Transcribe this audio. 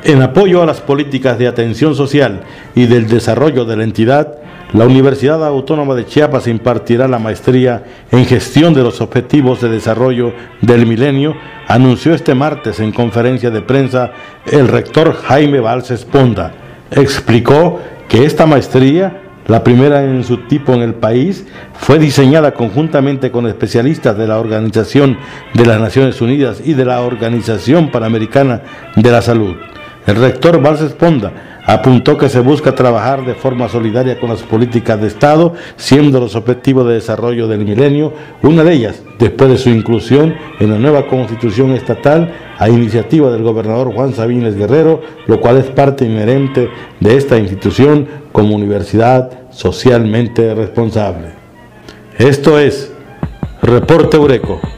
En apoyo a las políticas de atención social y del desarrollo de la entidad, la Universidad Autónoma de Chiapas impartirá la maestría en Gestión de los Objetivos de Desarrollo del Milenio, anunció este martes en conferencia de prensa el rector Jaime Valls Esponda. Explicó que esta maestría, la primera en su tipo en el país, fue diseñada conjuntamente con especialistas de la Organización de las Naciones Unidas y de la Organización Panamericana de la Salud. El rector Valls Esponda apuntó que se busca trabajar de forma solidaria con las políticas de Estado, siendo los objetivos de desarrollo del milenio una de ellas, después de su inclusión en la nueva Constitución Estatal a iniciativa del gobernador Juan Sabines Guerrero, lo cual es parte inherente de esta institución como universidad socialmente responsable. Esto es Reporte Eureko.